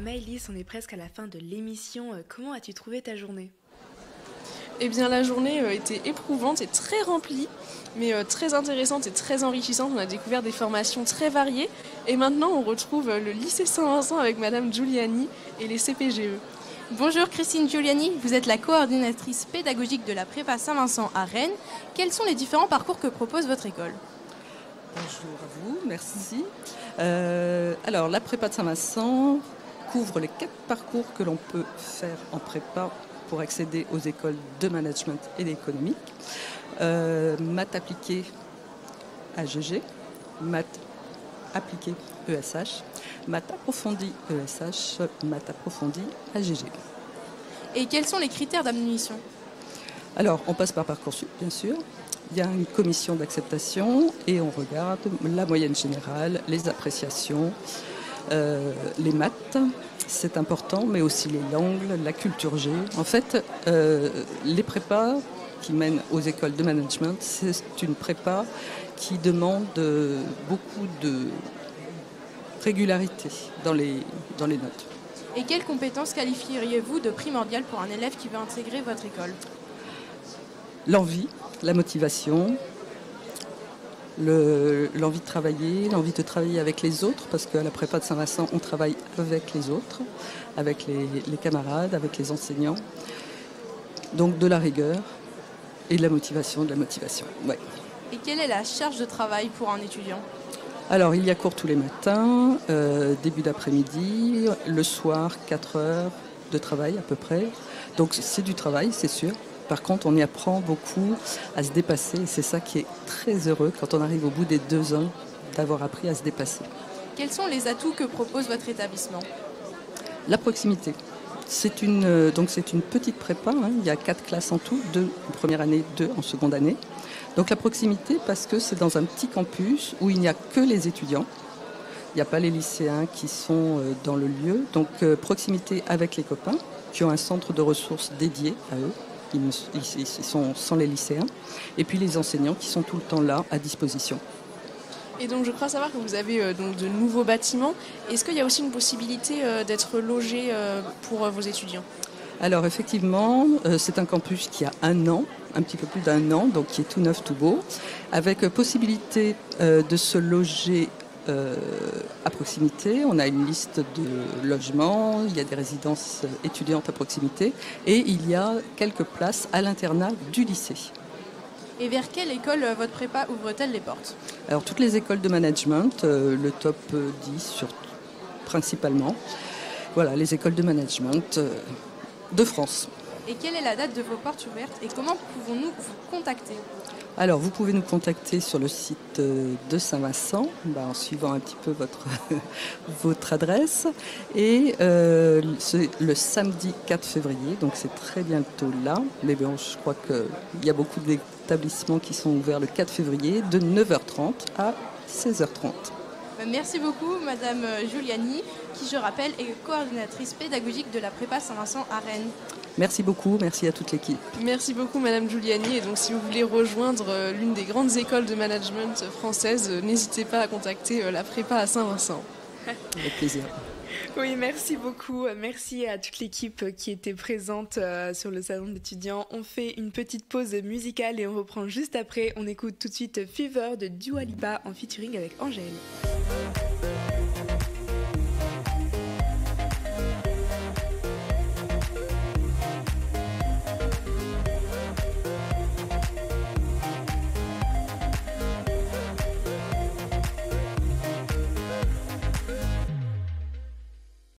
Maëlys, on est presque à la fin de l'émission. Comment as-tu trouvé ta journée? Eh bien, la journée était éprouvante et très remplie, mais très intéressante et très enrichissante. On a découvert des formations très variées. Et maintenant, on retrouve le lycée Saint-Vincent avec Madame Giuliani et les CPGE. Bonjour Christine Giuliani, vous êtes la coordinatrice pédagogique de la prépa Saint-Vincent à Rennes. Quels sont les différents parcours que propose votre école? Bonjour à vous, merci. Alors, la prépa de Saint-Vincent couvre les 4 parcours que l'on peut faire en prépa pour accéder aux écoles de management et d'économie. Maths appliquées AGG, maths appliquées ESH, maths approfondies ESH, maths approfondies AGG. Et quels sont les critères d'admission? Alors, on passe par Parcoursup, bien sûr. Il y a une commission d'acceptation et on regarde la moyenne générale, les appréciations, les maths, c'est important, mais aussi les langues, la culture G. En fait, les prépas qui mènent aux écoles de management, c'est une prépa qui demande beaucoup de régularité dans les notes. Et quelles compétences qualifieriez-vous de primordiales pour un élève qui veut intégrer votre école? L'envie, la motivation, l'envie de travailler avec les autres, parce qu'à la prépa de Saint-Vincent, on travaille avec les autres, avec les camarades, avec les enseignants. Donc de la rigueur et de la motivation, Ouais. Et quelle est la charge de travail pour un étudiant? Alors, il y a cours tous les matins, début d'après-midi, le soir, 4 heures de travail à peu près. Donc c'est du travail, c'est sûr. Par contre, on y apprend beaucoup à se dépasser et c'est ça qui est très heureux quand on arrive au bout des 2 ans d'avoir appris à se dépasser. Quels sont les atouts que propose votre établissement? La proximité. C'est une petite prépa, hein. Il y a 4 classes en tout, 2 en première année, 2 en seconde année. Donc la proximité parce que c'est dans un petit campus où il n'y a que les étudiants. Il n'y a pas les lycéens qui sont dans le lieu. Donc proximité avec les copains qui ont un centre de ressources dédié à eux. Ils sont sans les lycéens. Et puis les enseignants qui sont tout le temps là à disposition. Et donc, je crois savoir que vous avez donc de nouveaux bâtiments. Est-ce qu'il y a aussi une possibilité d'être logé pour vos étudiants? Alors effectivement, c'est un campus qui a 1 an, un petit peu plus d'1 an, donc qui est tout neuf, tout beau, avec possibilité de se loger à proximité. On a une liste de logements, il y a des résidences étudiantes à proximité et il y a quelques places à l'internat du lycée. Et vers quelle école votre prépa ouvre-t-elle les portes? Alors toutes les écoles de management, le top 10 principalement. Voilà, les écoles de management de France. Et quelle est la date de vos portes ouvertes et comment pouvons-nous vous contacter? Alors, vous pouvez nous contacter sur le site de Saint-Vincent, en suivant un petit peu votre adresse. Et c'est le samedi 4 février, donc c'est très bientôt là. Mais bon, je crois qu'il y a beaucoup d'établissements qui sont ouverts le 4 février, de 9h30 à 16h30. Merci beaucoup, Madame Giuliani, qui, je rappelle, est coordinatrice pédagogique de la prépa Saint-Vincent à Rennes. Merci beaucoup, merci à toute l'équipe. Merci beaucoup Madame Giuliani. Et donc si vous voulez rejoindre l'une des grandes écoles de management françaises, n'hésitez pas à contacter la prépa à Saint-Vincent. Avec plaisir. Oui, merci beaucoup. Merci à toute l'équipe qui était présente sur le salon d'étudiants. On fait une petite pause musicale et on reprend juste après. On écoute tout de suite Fever de Dua Lipa en featuring avec Angèle.